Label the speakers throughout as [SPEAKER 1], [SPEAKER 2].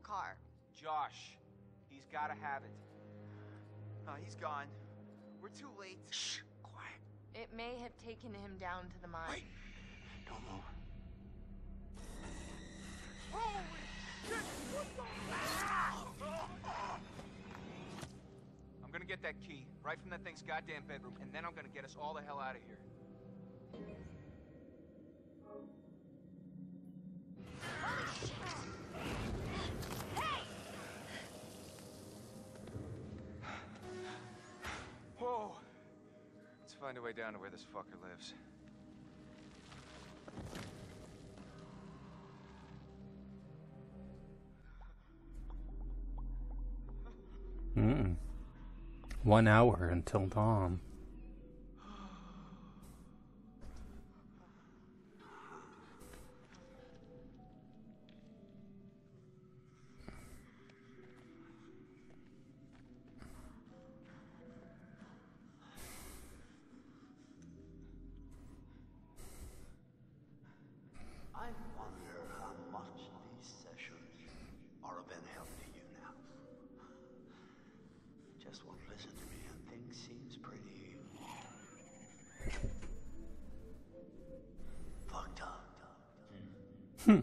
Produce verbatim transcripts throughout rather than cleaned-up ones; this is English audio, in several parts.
[SPEAKER 1] car.
[SPEAKER 2] Josh, he's gotta have it.
[SPEAKER 3] Uh, he's gone. We're too late.
[SPEAKER 4] Shh, quiet.
[SPEAKER 1] It may have taken him down to the mine.
[SPEAKER 4] Wait, don't move.
[SPEAKER 3] Holy shit! What the?
[SPEAKER 2] I'm gonna get that key, right from that thing's goddamn bedroom, and then I'm gonna get us all the hell out of here.
[SPEAKER 1] Holy shit! Hey!
[SPEAKER 2] Whoa! Let's find a way down to where this fucker lives.
[SPEAKER 5] Mm. One hour until dawn.
[SPEAKER 4] I wonder how much these sessions are of any help to you now. Just won't listen to me and things seems pretty fucked up.
[SPEAKER 5] Hmm.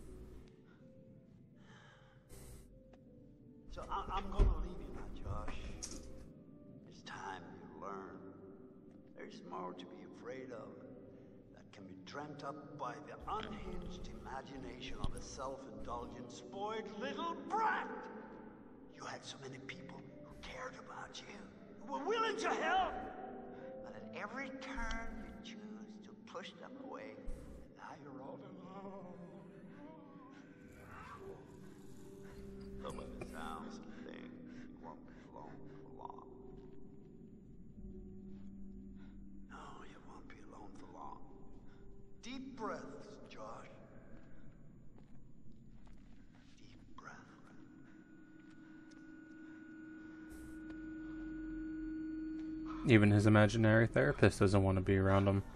[SPEAKER 4] So I I'm gonna leave you now, Josh. It's time you learn. There's more to be afraid of that can be dreamt up by the unhinged imagination of a self-indulgent, spoiled little brat. You had so many people who cared about you, who were willing to help, but at every turn you choose to push them away, and now you're all alone. From the sounds of things, you won't be alone for long. No, you won't be alone for long. Deep breaths, Josh. Deep breath.
[SPEAKER 5] Even his imaginary therapist doesn't want to be around him.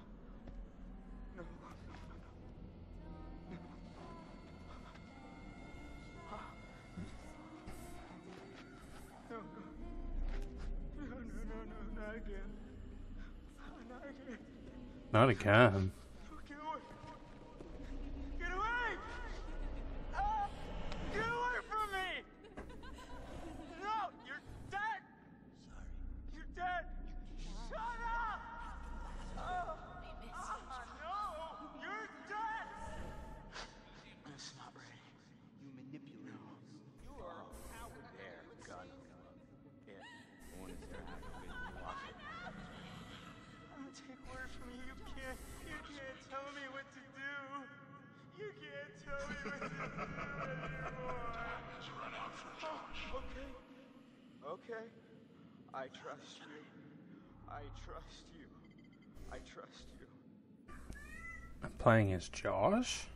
[SPEAKER 5] Not again.
[SPEAKER 3] Get away! Get away! Ah! Get away from me! No! You're dead!
[SPEAKER 4] Sorry.
[SPEAKER 3] You're dead! Shut up! Oh. Ah, no! You're dead!
[SPEAKER 4] It's not ready. You manipulate.
[SPEAKER 3] You are a coward.
[SPEAKER 4] There, gun. Here. One is there. Have a bit. Watch it.
[SPEAKER 3] I'm gonna take word from you. You can't, you can't tell me what to do. You can't tell me what to do anymore.
[SPEAKER 4] Let's run out for Josh.
[SPEAKER 3] Oh, okay. Okay. I trust you. I trust you. I trust you.
[SPEAKER 5] I'm playing as Josh?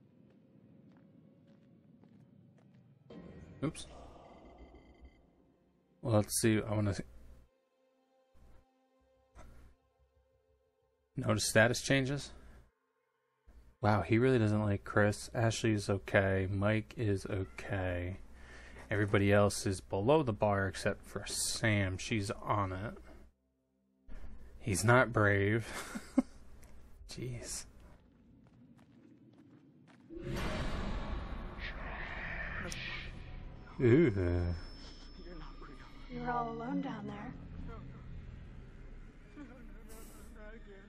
[SPEAKER 5] Oops. Well, let's see. I want to see. Notice status changes. Wow, he really doesn't like Chris. Ashley is okay. Mike is okay. Everybody else is below the bar except for Sam. She's on it. He's not brave. Jeez. Ooh.
[SPEAKER 3] You're not real.
[SPEAKER 6] You were all alone down there.
[SPEAKER 3] No, no, no, not again.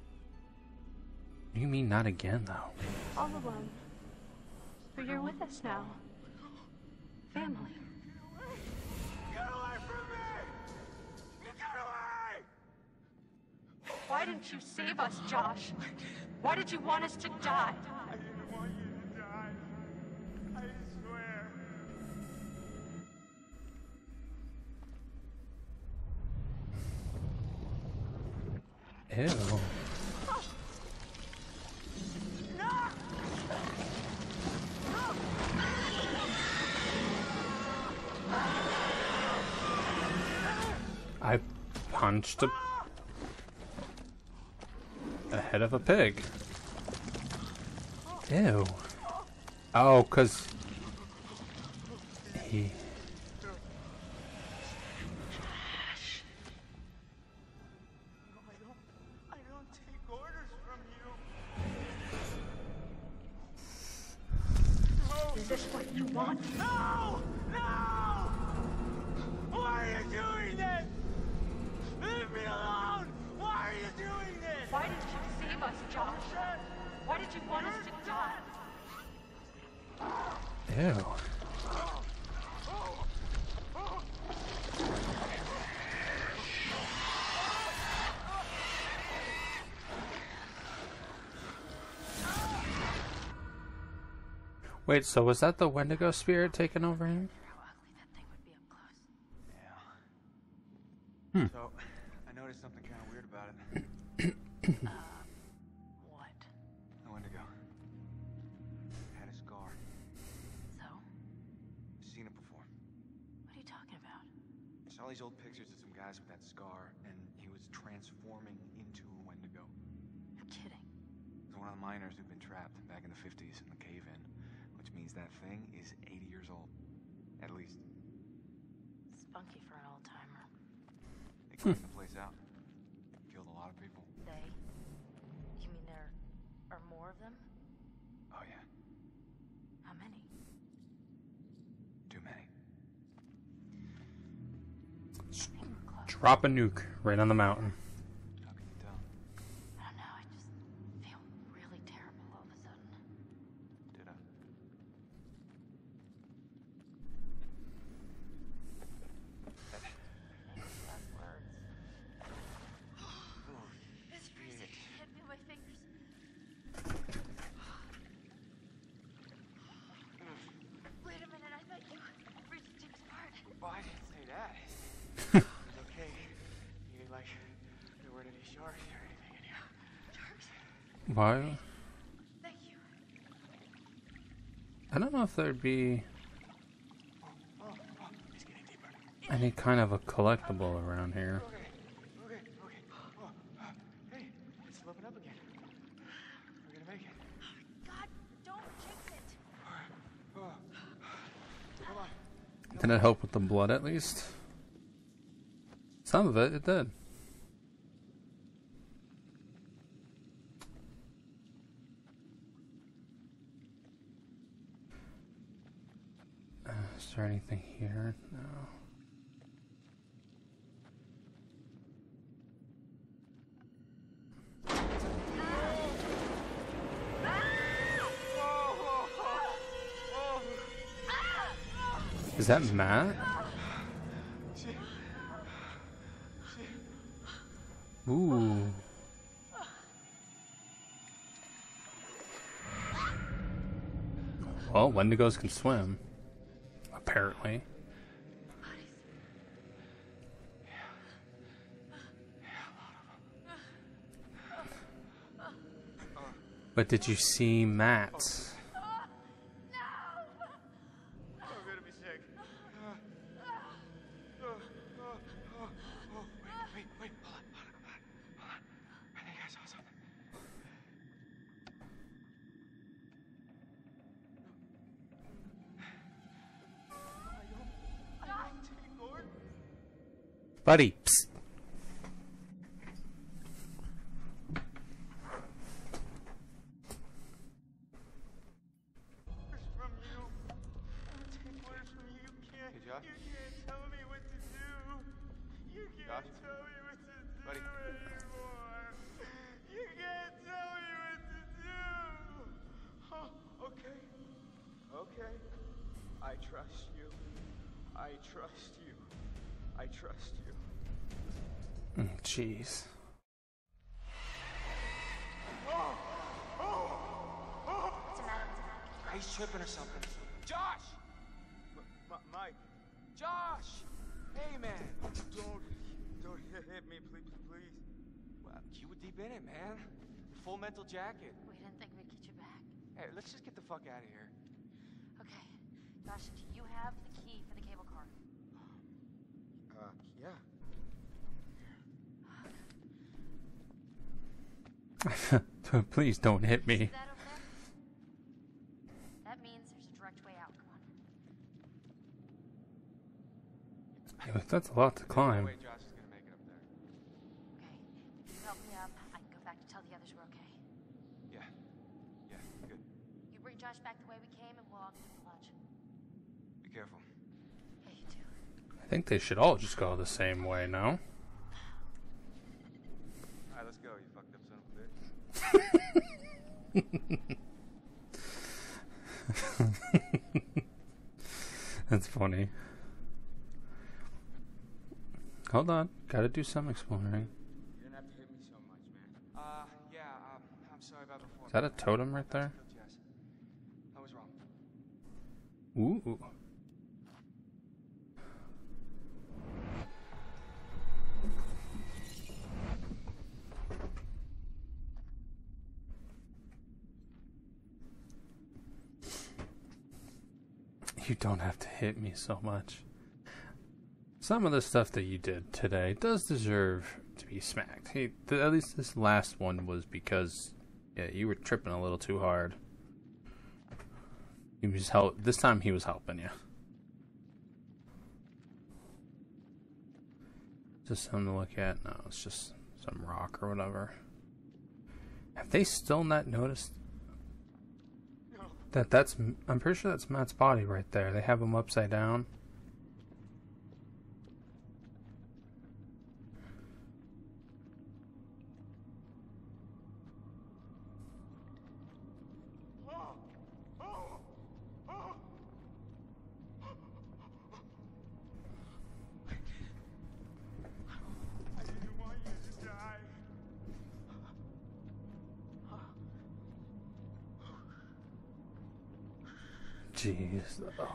[SPEAKER 5] You mean not again, though?
[SPEAKER 6] All alone. But you're with us now. Family.
[SPEAKER 3] Get away from me! Get away!
[SPEAKER 6] Why didn't you save us, Josh? Why did you want us to die?
[SPEAKER 3] I didn't want you to die. I swear.
[SPEAKER 5] Ew. I punched a, the head of a pig. Ew. Oh, cause He.
[SPEAKER 3] No, I don't. I don't take orders from you. No.
[SPEAKER 6] Is this what you want?
[SPEAKER 3] No! No! Why are you doing this? Leave me alone! Why are you doing this?
[SPEAKER 6] Why did you save us, Josh? Why did you want us to die?
[SPEAKER 5] Ew. Wait, so was that the Wendigo spirit taking over him?
[SPEAKER 1] How ugly that thing would be up close.
[SPEAKER 2] Yeah.
[SPEAKER 5] Hmm.
[SPEAKER 2] So, I noticed something kind of weird about it.
[SPEAKER 1] Uh, what?
[SPEAKER 2] The Wendigo. Had a scar.
[SPEAKER 1] So?
[SPEAKER 2] Seen it before.
[SPEAKER 1] What are you talking about?
[SPEAKER 2] I saw these old pictures of some guys with that scar, and he was transforming into a Wendigo.
[SPEAKER 1] You're kidding.
[SPEAKER 2] It was one of the miners who'd been trapped back in the fifties in the cave-in, which means that thing is eighty years old. At least.
[SPEAKER 1] Spunky for an old timer.
[SPEAKER 2] They cleaned the place out. Killed a lot of people.
[SPEAKER 1] They? You mean there are more of them?
[SPEAKER 2] Oh yeah,
[SPEAKER 1] How many?
[SPEAKER 2] too many.
[SPEAKER 1] I think we're close.
[SPEAKER 5] Drop a nuke right on the mountain.
[SPEAKER 2] How can you tell?
[SPEAKER 1] I don't know, I just feel really terrible all of a sudden.
[SPEAKER 2] Did I?
[SPEAKER 1] Last words. It's freezing. Can't feel my fingers. Wait a minute, I thought you freezing Jim's part.
[SPEAKER 2] Well, I didn't say that. It's okay. You didn't like there weren't any sharks or anything in here.
[SPEAKER 1] Sharks?
[SPEAKER 5] Why?
[SPEAKER 1] Thank you.
[SPEAKER 5] I don't know if there'd be
[SPEAKER 2] Oh, oh, it's getting deeper.
[SPEAKER 5] any kind of a collectible around here.
[SPEAKER 2] Okay, okay, okay. Oh, uh, hey, it's sloping up again. We're gonna make it.
[SPEAKER 1] God, don't jinx it.
[SPEAKER 2] Oh. Come on.
[SPEAKER 5] Did it help with the blood at least? Some of it, it did. Uh, is there anything here? No. Is that Matt? Ooh. Well, Wendigos can swim. Apparently. But did you see Matt?
[SPEAKER 3] I'm gonna be sick.
[SPEAKER 2] Wait, wait, wait. Hold on, hold on, hold on, hold on. I think I saw something.
[SPEAKER 3] I don't take orders
[SPEAKER 5] Buddy, psst.
[SPEAKER 3] from you. I don't take orders from you. You can't.
[SPEAKER 2] Hey, Josh?
[SPEAKER 3] You can't tell me what to do. You can't
[SPEAKER 2] Josh?
[SPEAKER 3] tell me what to do
[SPEAKER 2] Buddy?
[SPEAKER 3] anymore. You can't tell me what to do. Oh, okay. Okay. I trust you. I trust you. I trust you.
[SPEAKER 5] Mm, Jeez.
[SPEAKER 1] What's the matter?
[SPEAKER 2] He's tripping or something. Josh!
[SPEAKER 3] M- M- Mike,
[SPEAKER 2] Josh! Hey, man.
[SPEAKER 3] don't, don't hit me, please, please.
[SPEAKER 2] Well, you were deep in it, man. Full mental jacket.
[SPEAKER 1] We didn't think we'd get you back.
[SPEAKER 2] Hey, let's just get the fuck out of here.
[SPEAKER 1] Okay. Josh, do you have the key for the cable car?
[SPEAKER 3] Uh, yeah.
[SPEAKER 5] Please don't hit me.
[SPEAKER 1] See that over there? That means there's a direct way out. Come on.
[SPEAKER 5] Yeah, that's a lot to
[SPEAKER 2] There's no
[SPEAKER 5] climb.
[SPEAKER 2] way Josh is gonna make it up there.
[SPEAKER 1] Okay. You help me up. I can go back to tell the others we're okay.
[SPEAKER 2] Yeah. Yeah, good.
[SPEAKER 1] You bring Josh back the way we came, and we'll all get him lunch.
[SPEAKER 2] Be careful.
[SPEAKER 1] Yeah, you too.
[SPEAKER 5] I think they should all just go the same way, no?
[SPEAKER 2] Alright, let's go, you fucked up son of a bitch.
[SPEAKER 5] That's funny. Hold on, gotta do some exploring.
[SPEAKER 3] You don't have to hit me so much, man.
[SPEAKER 2] Uh, yeah, um, I'm sorry about before.
[SPEAKER 5] Is that a totem right there?
[SPEAKER 2] Jess. I was wrong.
[SPEAKER 5] Ooh. You don't have to hit me so much. Some of the stuff that you did today does deserve to be smacked. Hey, th- at least this last one was because, yeah, you were tripping a little too hard. He was help. This time he was helping you. Just something to look at? No, it's just some rock or whatever. Have they still not noticed that? That's. I'm pretty sure that's Matt's body right there. They have him upside down.
[SPEAKER 3] I didn't want you to die.
[SPEAKER 5] Jeez. Oh.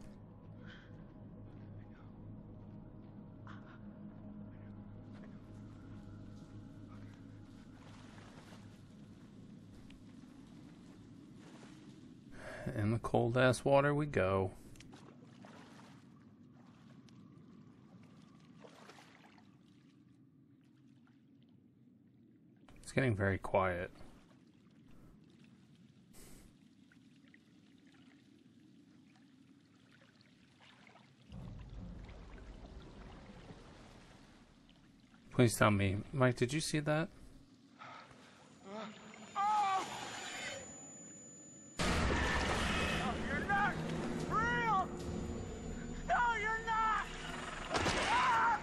[SPEAKER 5] In the cold ass water we go. It's getting very quiet. Please tell me, Mike, did you see that?
[SPEAKER 3] You're not real! No, you're not! Ah!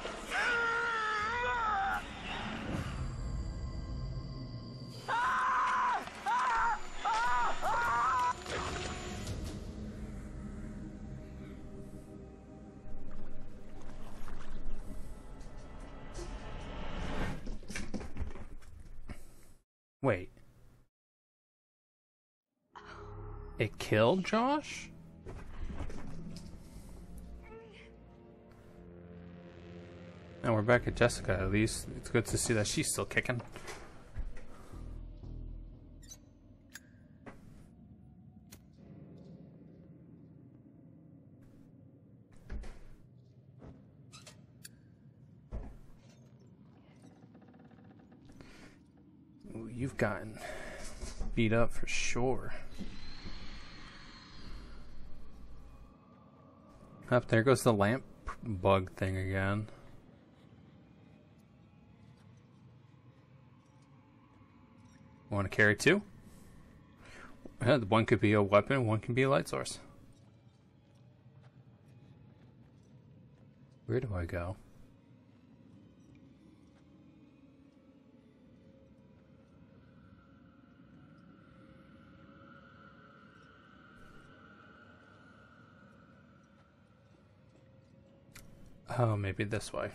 [SPEAKER 3] Ah! Ah! Ah! Ah!
[SPEAKER 5] Wait. It killed Josh? And we're back at Jessica, at least. It's good to see that she's still kicking. Ooh, you've gotten beat up for sure. Up there goes the lamp bug thing again. Want to carry two? Yeah, one could be a weapon, one can be a light source. Where do I go? Oh, maybe this way.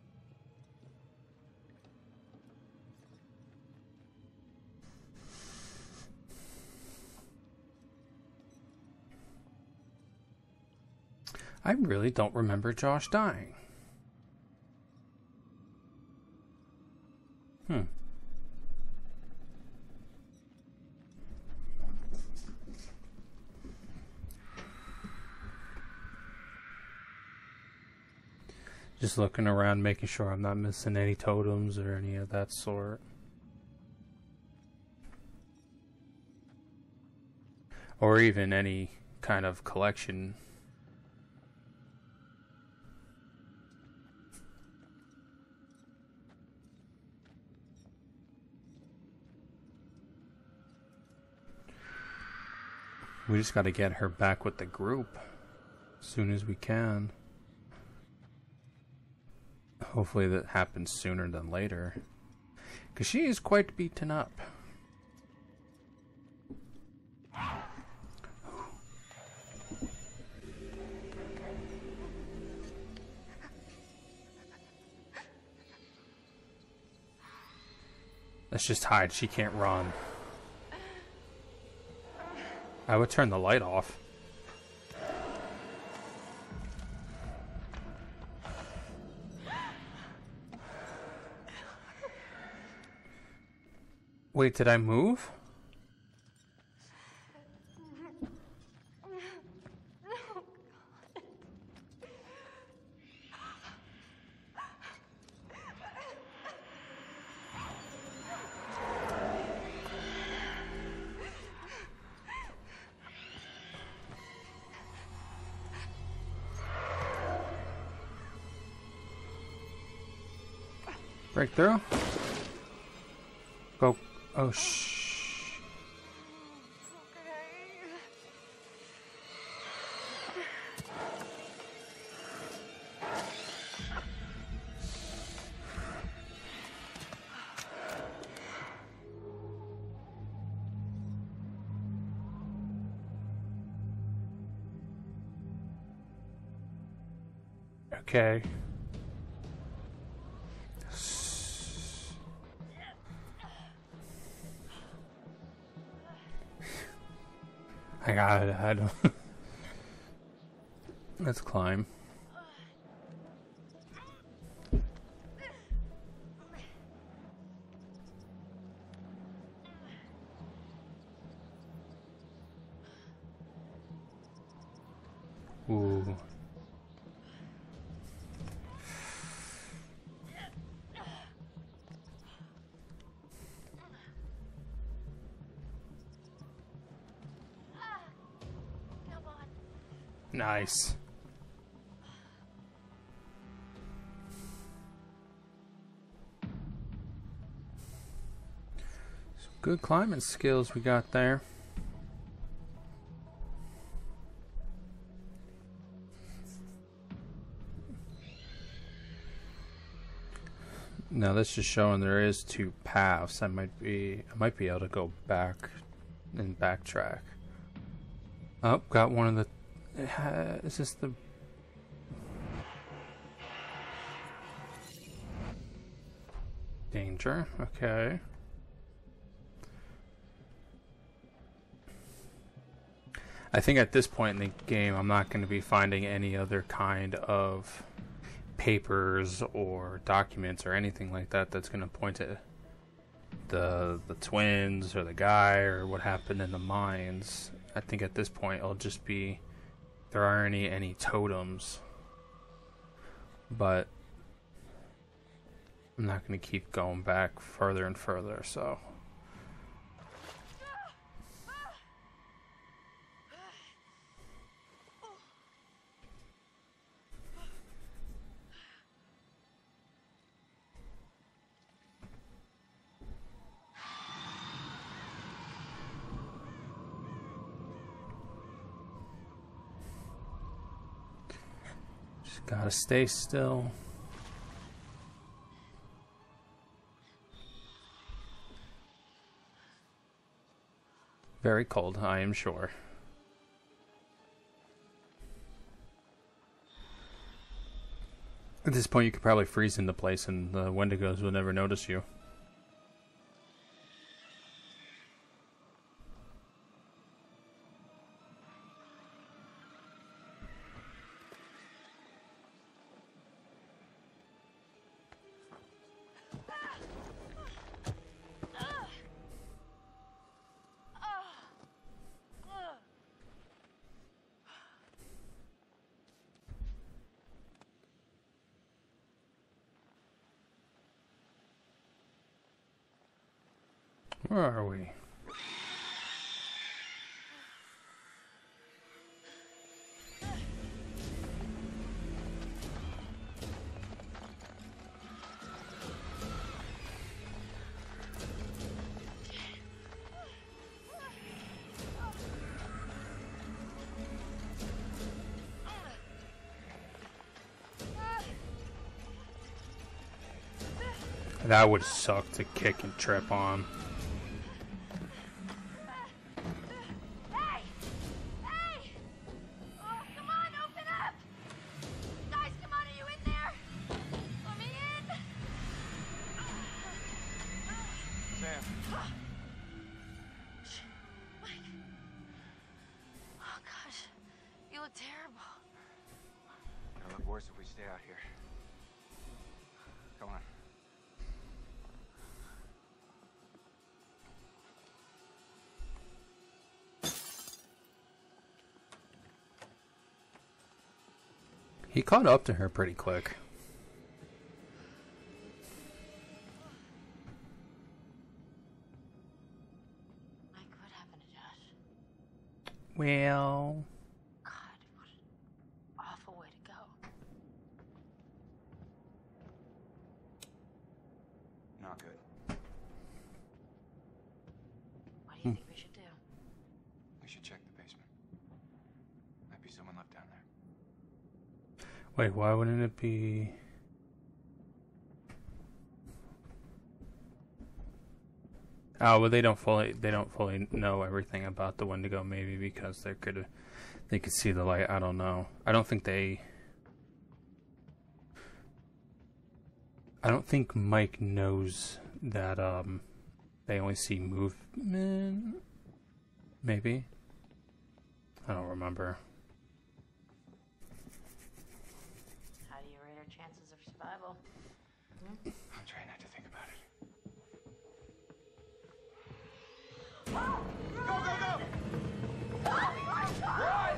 [SPEAKER 5] I really don't remember Josh dying. Hmm. Just looking around, making sure I'm not missing any totems or any of that sort. Or even any kind of collection. We just got to get her back with the group as soon as we can. Hopefully that happens sooner than later, because she is quite beaten up. Let's just hide. She can't run. I would turn the light off. Wait, did I move? Breakthrough? Go. Oh, shh. Okay. I got it. I don't. Let's climb. Ooh. Nice. Some good climbing skills we got there. Now this is showing there is two paths. I might be I might be able to go back and backtrack. Oh, got one of the Uh, is this the... Danger, okay. I think at this point in the game I'm not going to be finding any other kind of papers or documents or anything like that that's going to point to the the twins or the guy or what happened in the mines. I think at this point it'll just be there aren't any any totems, but I'm not going to keep going back further and further, so gotta stay still. Very cold, I am sure. At this point, you could probably freeze into place and the Wendigos will never notice you. Where are we? That would suck to kick and trip on.
[SPEAKER 1] Hey! Hey! Oh, come on, open up! Guys, come on, are you in there? Let me in!
[SPEAKER 2] Sam.
[SPEAKER 1] Mike. Oh, gosh. You look terrible.
[SPEAKER 2] It'll look worse if we stay out here. Come on.
[SPEAKER 5] He caught up to her pretty quick.
[SPEAKER 1] Mike, what happened to Josh?
[SPEAKER 5] Well...
[SPEAKER 1] God, what an awful way to go.
[SPEAKER 2] Not good.
[SPEAKER 1] What do you think we should do?
[SPEAKER 2] We should check the basement. Might be someone left down there.
[SPEAKER 5] Wait, why wouldn't it be... Oh, well, they don't fully they don't fully know everything about the Wendigo, maybe because they could they could see the light. I don't know. I don't think they. I don't think Mike knows that um they only see movement. Maybe. I don't remember.
[SPEAKER 1] How do you rate our chances of survival?
[SPEAKER 2] I'm trying not to think about it.
[SPEAKER 3] Go, go, go! Run!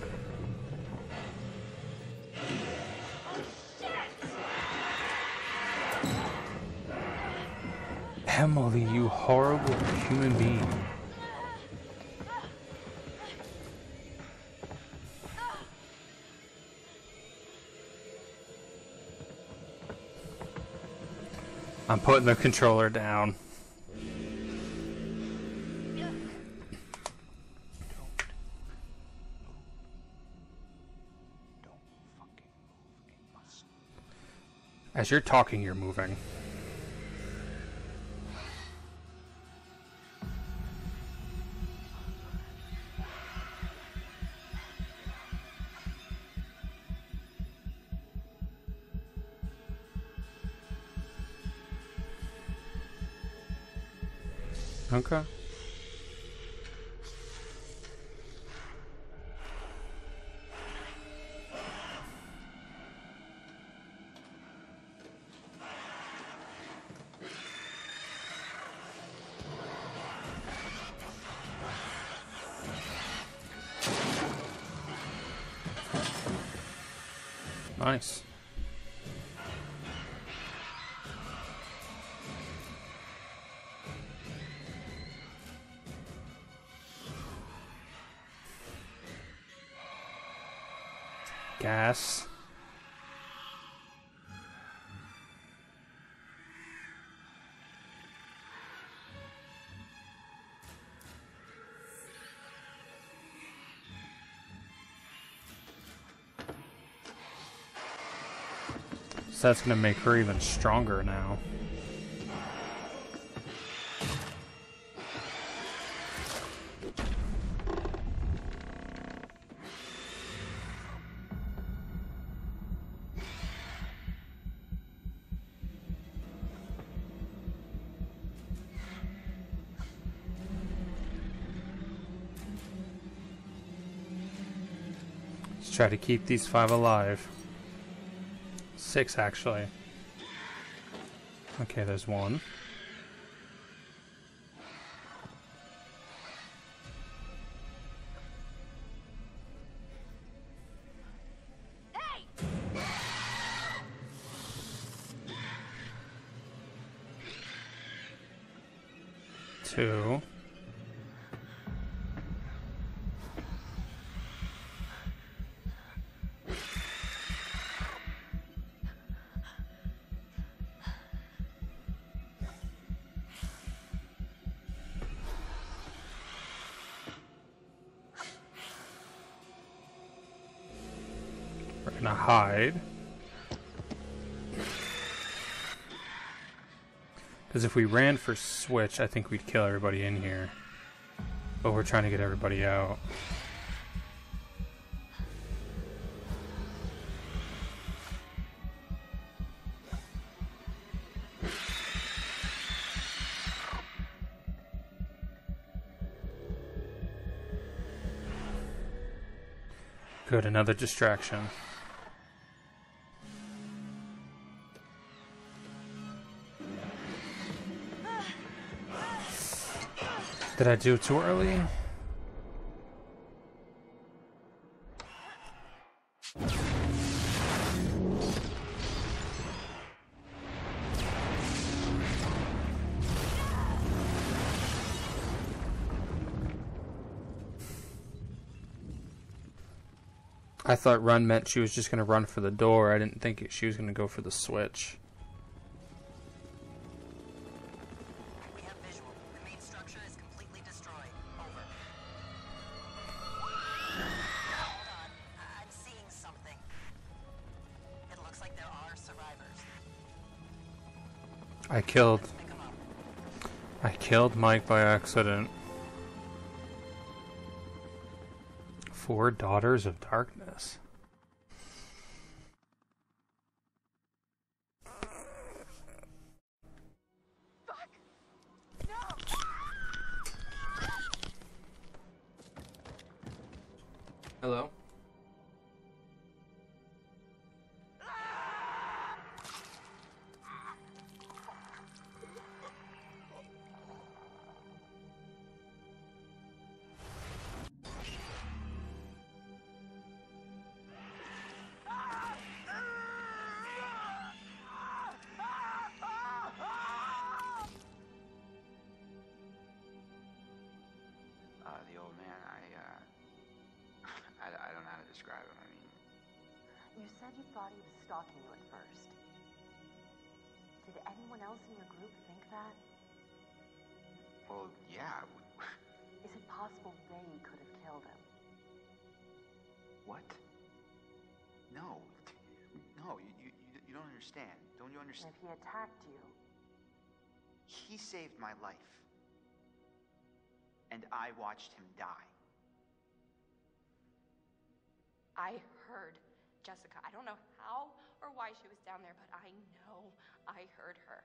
[SPEAKER 5] Emily, you horrible human being. I'm putting the controller down. As you're talking, you're moving. Okay. Nice. Gas. So that's gonna make her even stronger now. Let's try to keep these five alive. Six, actually. Okay, there's one.
[SPEAKER 1] Hey!
[SPEAKER 5] Two. We're gonna hide. Because if we ran for switch, I think we'd kill everybody in here. But we're trying to get everybody out. Good, another distraction. Did I do it too early? I thought run meant she was just going to run for the door. I didn't think she was going to go for the switch.
[SPEAKER 7] We have visual. The main structure is completely destroyed. Over. Hold on. I'm seeing something. It looks like there are survivors.
[SPEAKER 5] I killed...
[SPEAKER 7] Let's pick them up.
[SPEAKER 5] I killed Mike by accident. Four Daughters of Darkness.
[SPEAKER 1] Fuck! No!
[SPEAKER 5] Hello?
[SPEAKER 2] Uh, the old man, I, uh, I, I don't know how to describe him. I mean,
[SPEAKER 8] You said you thought he was stalking you at first. Did anyone else in your group think that?
[SPEAKER 2] well, yeah. w-
[SPEAKER 8] Is it possible they could have killed him?
[SPEAKER 2] What? No. No, you, you, you you don't understand. Don't you
[SPEAKER 8] And
[SPEAKER 2] understand?
[SPEAKER 8] if he attacked you,
[SPEAKER 2] He saved my life. And I watched him die.
[SPEAKER 6] I heard Jessica. I don't know how or why she was down there, but I know I heard her.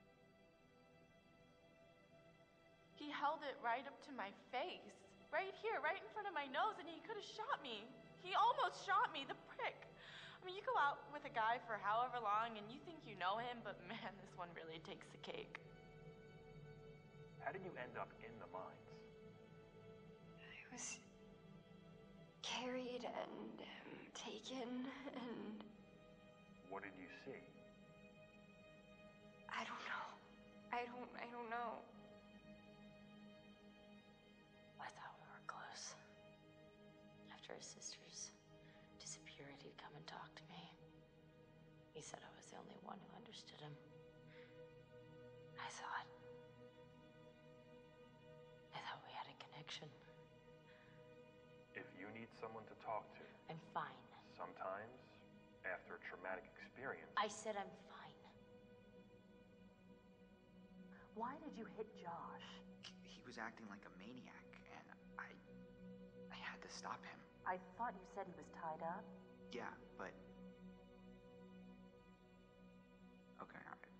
[SPEAKER 9] He held it right up to my face. Right here, right in front of my nose, and he could have shot me. He almost shot me, the prick. I mean, you go out with a guy for however long and you think you know him, but man, this one really takes the cake.
[SPEAKER 10] How did you end up in the mines?
[SPEAKER 11] I was carried and um, taken, and
[SPEAKER 10] What did you see?
[SPEAKER 11] I don't know. I don't. I don't know.
[SPEAKER 8] I thought we were close. After his sisters disappeared, he'd come and talk to me. He said I was the only one who understood him. I thought... I thought we had a connection.
[SPEAKER 10] If you need someone to talk to,
[SPEAKER 8] I'm fine.
[SPEAKER 10] sometimes, after a traumatic experience,
[SPEAKER 8] I said I'm fine.
[SPEAKER 7] Why did you hit Josh?
[SPEAKER 2] He was acting like a maniac, and I... I had to stop him.
[SPEAKER 7] I thought you said he was tied up.
[SPEAKER 2] Yeah, but... Okay, alright.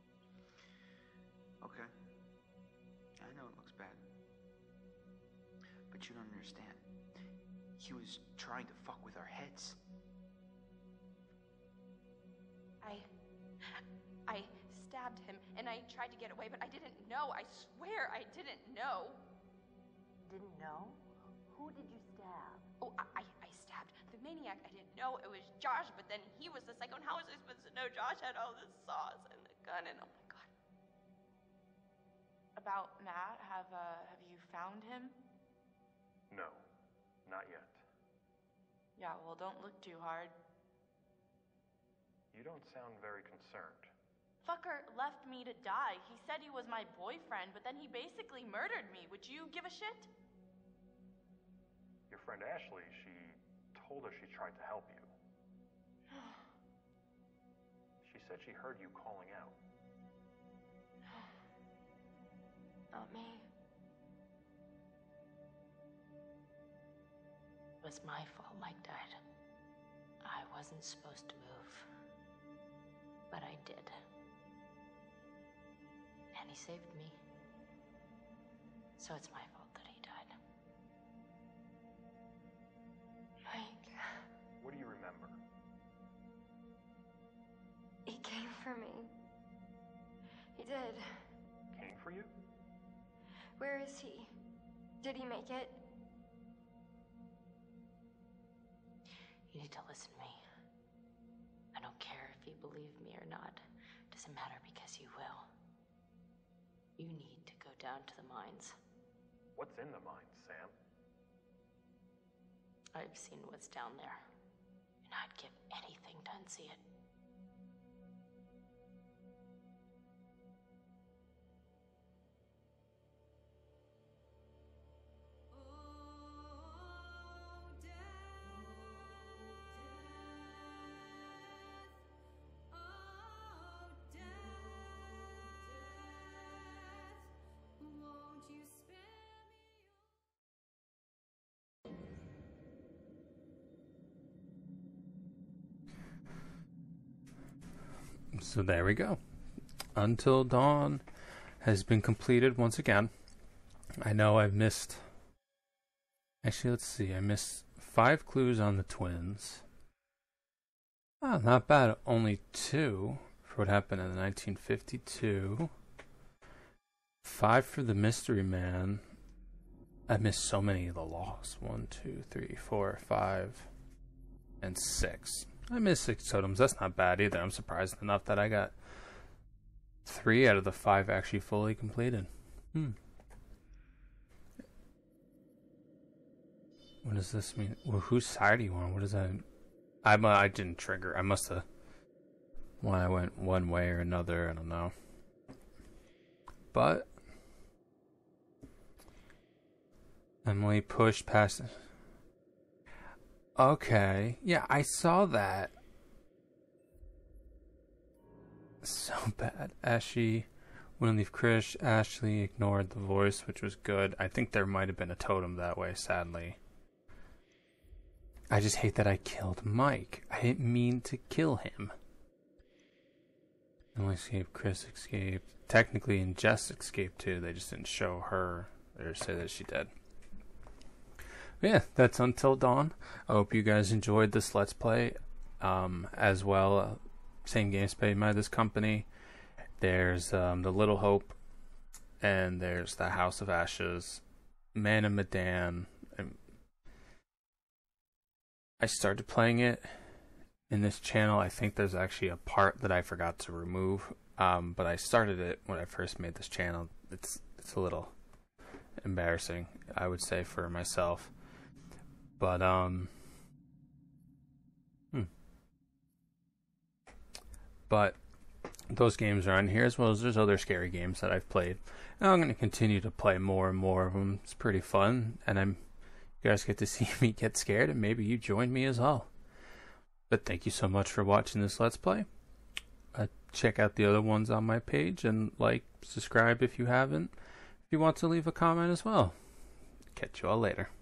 [SPEAKER 2] Okay. I know it looks bad. But you don't understand. He was trying to fuck with our heads.
[SPEAKER 6] I... I stabbed him, and I tried to get away, but I didn't know. I swear I didn't know.
[SPEAKER 7] Didn't know? Who did you stab?
[SPEAKER 6] Oh, I, I, I stabbed the maniac. I didn't know it was Josh, but then he was the psycho, and how was I supposed to know Josh had all this sauce and the gun, and oh my god.
[SPEAKER 9] About Matt, have uh, have you found him?
[SPEAKER 10] no, not yet.
[SPEAKER 9] Yeah, well, don't look too hard.
[SPEAKER 10] You don't sound very concerned.
[SPEAKER 9] Fucker left me to die. He said he was my boyfriend, but then he basically murdered me. Would you give a shit?
[SPEAKER 10] Your friend Ashley, she told us she tried to help you. She said she heard you calling out.
[SPEAKER 11] not me.
[SPEAKER 8] It was my fault Mike died. I wasn't supposed to move. But I did. And he saved me. So it's my fault that he died.
[SPEAKER 11] Mike,
[SPEAKER 10] What do you remember?
[SPEAKER 11] he came for me. He did.
[SPEAKER 10] Came for you?
[SPEAKER 11] Where is he? Did he make it?
[SPEAKER 8] You need to listen to me. I don't care if you believe me or not. Doesn't matter because you will. You need to go down to the mines.
[SPEAKER 10] What's in the mines, Sam?
[SPEAKER 8] I've seen what's down there, and I'd give anything to unsee it.
[SPEAKER 5] So there we go. Until Dawn has been completed once again. I know I've missed... Actually, let's see. I missed five clues on the twins. Oh, not bad. Only two for what happened in nineteen fifty-two. Five for the Mystery Man. I missed so many of the Lost. One, two, three, four, five, and six. I missed six totems. That's not bad either. I'm surprised enough that I got three out of the five actually fully completed. Hmm. What does this mean? Well, whose side are you on? What is that? I, I didn't trigger. I must have... When I went one way or another, I don't know. But... Emily pushed past it. Okay. Yeah, I saw that. So bad. Ashley wouldn't leave Krish. Ashley ignored the voice, which was good. I think there might have been a totem that way, sadly. I just hate that I killed Mike. I didn't mean to kill him. Emily escaped. Chris escaped. Technically, and Jess escaped too. They just didn't show her or say that she did. Yeah, that's Until Dawn. I hope you guys enjoyed this Let's Play um, as well. Uh, same games played by this company. There's um, The Little Hope, and there's The House of Ashes, Man and Medan. And I started playing it in this channel. I think there's actually a part that I forgot to remove, um, but I started it when I first made this channel. It's it's a little embarrassing, I would say, for myself. But, um, hmm. But those games are on here, as well as there's other scary games that I've played. And I'm going to continue to play more and more of them. It's pretty fun, and I'm, you guys get to see me get scared, and maybe you join me as well. But thank you so much for watching this Let's Play. Uh, check out the other ones on my page, and like, subscribe if you haven't. If you want to leave a comment as well. Catch you all later.